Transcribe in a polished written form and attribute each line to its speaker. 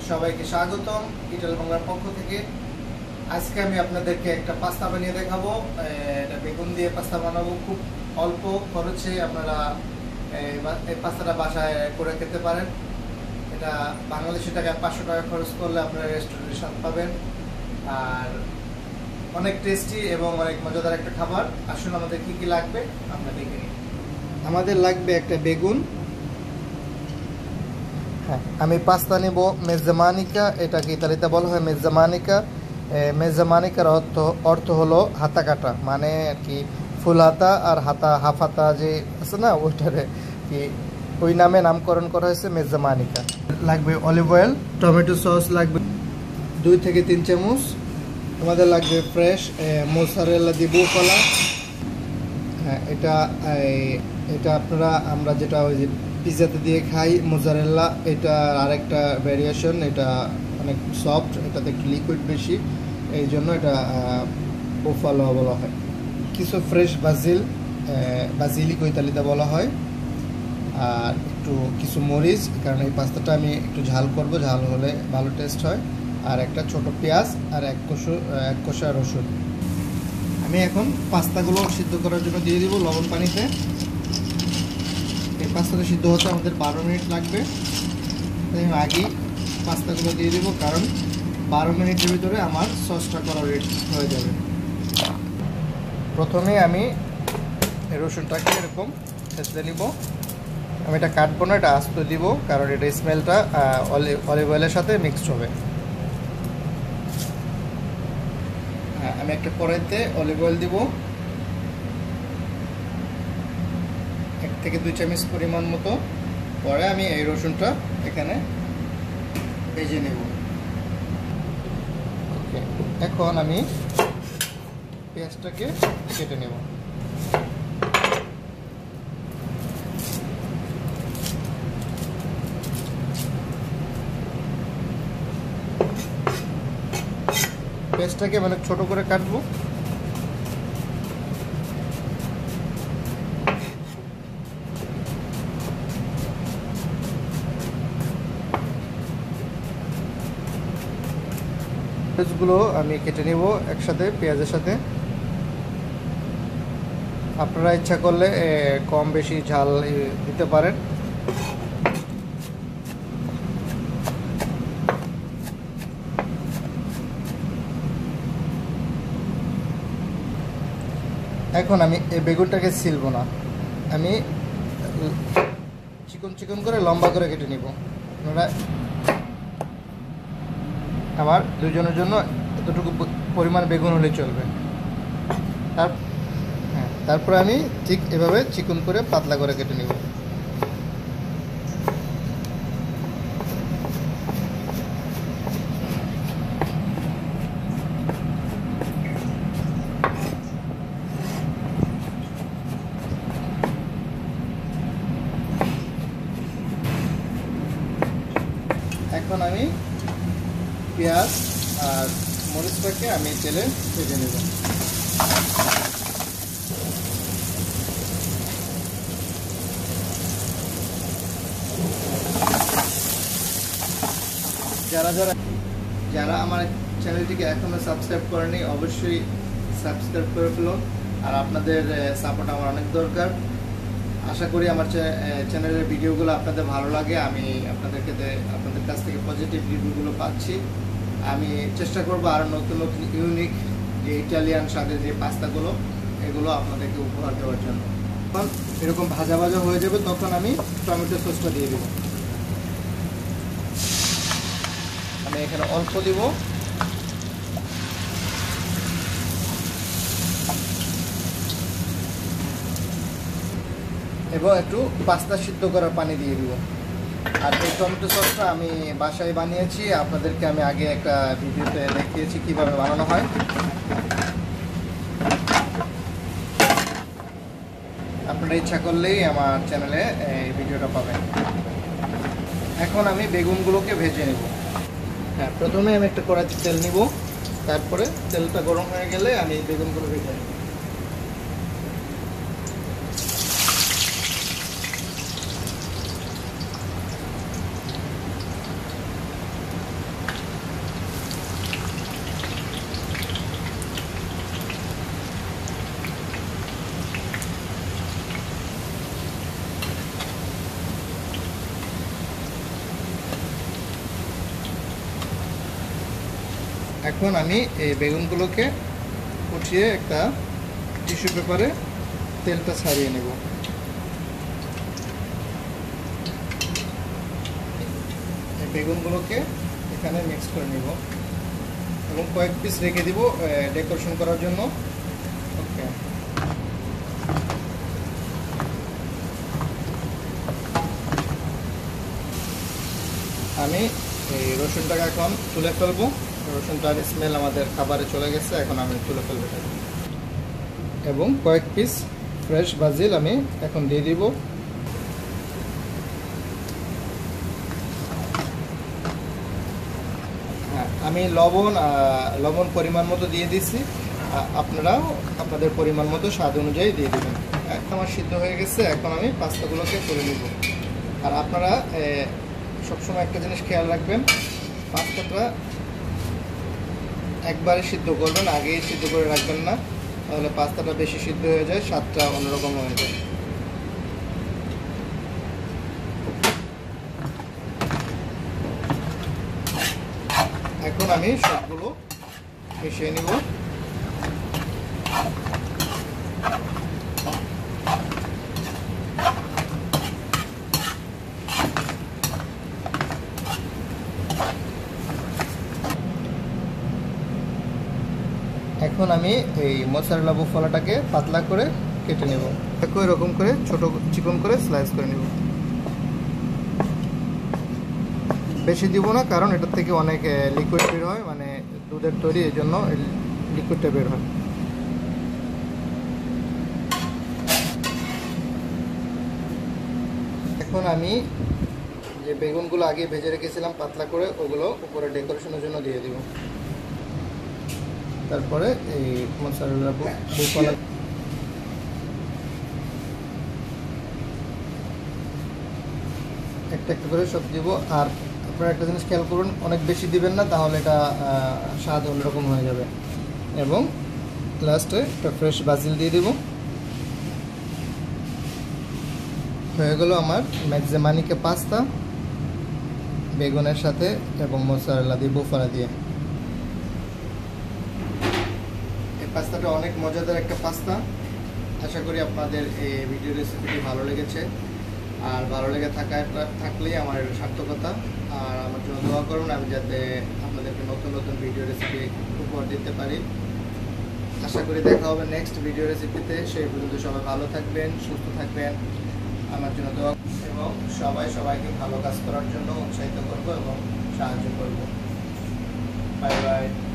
Speaker 1: সবাইকে স্বাগতম ইটাল বাংলার পক্ষ থেকে। আজকে আমি আপনাদেরকে একটা পাস্তা বানিয়ে দেখাবো। এটা বেগুন দিয়ে পাস্তা বানাবো, খুব অল্প খরচে আপনারা এই পাস্তাটা বাসায় করে খেতে পারেন। এটা বাংলাদেশি টাকায় 500 টাকা খরচ করলে আপনারা রেস্টুরেন্টে স্বাদ পাবেন, আর অনেক টেস্টি এবং অনেক মজাদার একটা খাবার। আসুন আমাদের কি কি লাগবে আমরা দেখে নিই। আমাদের লাগবে একটা বেগুন। আমি পাস্তা নেব মেজে মানিকা, এটাকে ইতালিতে বলা হয় মেজে মানিকা। মেজে মানিকার অর্থ হলো হাতা কাটা, মানে আর কি ফুল হাতা আর হাতা হাফ হাতা যে আছে না, ওইটারে কি ওই নামে নামকরণ করা হয়েছে মেজে মানিকা। লাগবে অলিভ অয়েল, টমেটো সস লাগবে 2 থেকে 3 চামচ। আমাদের লাগবে ফ্রেশ মোজারেলা দি বুফালা। হ্যাঁ, এটা আপনারা আমরা যেটা ওই যে পিজাতে দিয়ে খাই মোজারেলা, এটা আরেকটা ভ্যারিয়েশন। এটা অনেক সফট, এটাতে একটু লিকুইড বেশি, এই জন্য এটা বুফালো বলা হয়। কিছু ফ্রেশ বাজিলিকো ইতালিতে বলা হয়, আর একটু কিছু মরিচ, কারণ এই পাস্তাটা আমি একটু ঝাল করব, ঝাল হলে ভালো টেস্ট হয়। আর একটা ছোট পেঁয়াজ আর এক কোষা রসুন। আমি এখন পাস্তাগুলো সিদ্ধ করার জন্য দিয়ে দিব লবণ পানিতে। এই পাস্তাটা সিদ্ধ হতে আমাদের 12 মিনিট লাগবে। তাই আমি আগেই পাস্তাগুলো দিয়ে দেবো, কারণ 12 মিনিটের ভিতরে আমার সসটা করা রেডি হয়ে যাবে। প্রথমে আমি রসুনটাকে এরকম থেতলে নিব। আমি এটা কাটবো না, এটা আস্ত দিব, কারণ এটা স্মেলটা অলিভ অয়েলের সাথে মিক্সড হবে। আমি একটা কড়াইতে অলিভ অয়েল দিব, 1 থেকে 2 চামচ পরিমাণ মতো। পরে আমি এই রসুনটা এখানে ভেজে নেব। এখন আমি পেঁয়াজটাকে কেটে নেব। পেঁয়াজটাকে মানে ছোট করে কাটবো। পেঁয়াজগুলো আমি কেটে নিব একসাথে পেঁয়াজের সাথে। আপনারা ইচ্ছা করলে কম বেশি ঝাল দিতে পারেন। এখন আমি এই বেগুনটাকে ছিলবো না, আমি চিকন চিকন করে লম্বা করে কেটে নিব। আপনারা আমার দুজনের জন্য এতটুকু পরিমাণ বেগুন হলে চলবে। তারপরে আমি ঠিক এভাবে চিকন করে পাতলা করে কেটে নিব। এখন আমি পেঁয়াজ আর মরিচটাকে আমি তেলে ভেজে নেব। যারা আমার চ্যানেলটিকে এখনো সাবস্ক্রাইব করেনি, অবশ্যই সাবস্ক্রাইব করে ফেলুন। আর আপনাদের সাপোর্ট আমার অনেক দরকার। আশা করি আমার চ্যানেলের ভিডিওগুলো আপনাদের ভালো লাগে। আমি আপনাদের কাছ থেকে পজিটিভ রিভিউগুলো পাচ্ছি। আমি চেষ্টা করব আরও নতুন নতুন ইউনিক যে ইটালিয়ান স্বাদের যে পাস্তাগুলো, এগুলো আপনাদেরকে উপহার দেওয়ার জন্য। তখন এরকম ভাজা ভাজা হয়ে যাবে, তখন আমি টমেটো সসটা দিয়ে দেব। আমি এখানে অল্প দিব, এবং একটু পাস্তা সিদ্ধ করার পানি দিয়ে দিব। আর এই টমেটো সসটা আমি বাসায় বানিয়েছি, আপনাদেরকে আমি আগে একটা ভিডিওতে দেখিয়েছি কিভাবে বানানো হয়। আপনারা ইচ্ছা করলেই আমার চ্যানেলে এই ভিডিওটা পাবেন। এখন আমি বেগুনগুলোকে ভেজে নেব। হ্যাঁ, প্রথমে আমি একটা কড়াইতে তেল নিব, তারপরে তেলটা গরম হয়ে গেলে আমি বেগুনগুলো ভেজে নেব। এখন আমি এই বেগুনগুলোকে উঠিয়ে একটা টিস্যু পেপারে তেলটা ছাড়িয়ে নেব। এই বেগুনগুলোকে এখানে মিক্স করে নেব এবং কয়েক পিস রেখে দিব ডেকোরেশন করার জন্য। ওকে, আমি এই রসুনটাকে এখন তুলে ফেলবো। রসুনটার স্মেল আমাদের খাবারে চলে গেছে, এখন আমি তুলে ফেলবো এবং কয়েক পিস ফ্রেশ বাজিল আমি এখন দিয়ে দিব। আমি লবণ পরিমাণ মতো দিয়ে দিচ্ছি, আপনারাও আপনাদের পরিমাণ মতো স্বাদ অনুযায়ী দিয়ে দেবেন। আমার সিদ্ধ হয়ে গেছে, এখন আমি পাস্তাগুলোকে তুলে নিব। আর আপনারা সবসময় একটা জিনিস খেয়াল রাখবেন, পাস্তাটা একবারে সিদ্ধ করবেন, আগেই সিদ্ধ করে রাখবেন না, তাহলে পাস্তাটা বেশি সিদ্ধ হয়ে যায়, স্বাদটা অন্যরকম হয়ে যায়। এখন আমি সবগুলো মিশিয়ে নিব। এখন আমি এই মশারেলা বুফালাটাকে পাতলা করে কেটে নেব। দেখো এরকম করে ছোট চিকন করে স্লাইস করে নেব। বেশি দিব না, কারণ এটার থেকে অনেক লিকুইড বের হয়, মানে দুধের তৈরি, এই জন্য লিকুইডটা বের হয়। এখন আমি যে বেগুনগুলো আগে ভেজে রেখেছিলাম পাতলা করে, ওগুলো উপরে ডেকোরেশনের জন্য দিয়ে দিব। তারপরে এই মশারেলা বুফালা একটা একটা করে সব দিব। আর আপনারা একটা জিনিস খেয়াল করুন, অনেক বেশি দিবেন না, তাহলে এটা স্বাদ অন্যরকম হয়ে যাবে। এবং লাস্টে একটা ফ্রেশ বাজিল দিয়ে দেব। হয়ে গেল আমার মেজে মানিকা পাস্তা বেগুনের সাথে এবং মশারেলা দিয়ে বুফালা দিয়ে। এই পাস্তাটা অনেক মজাদার একটা পাস্তা। আশা করি আপনাদের এই ভিডিও রেসিপিটি ভালো লেগেছে। আর ভালো লেগে থাকলেই আমার সার্থকতা। আর আমার জন্য দোয়া করুন, আমি যাতে আপনাদেরকে নতুন নতুন ভিডিও রেসিপি উপহার দিতে পারি। আশা করি দেখা হবে নেক্সট ভিডিও রেসিপিতে। সেই পর্যন্ত সবাই ভালো থাকবেন, সুস্থ থাকবেন। আমার জন্য দোয়া এবং সবাইকে ভালো কাজ করার জন্য উৎসাহিত করব এবং সাহায্য করব। Bye by.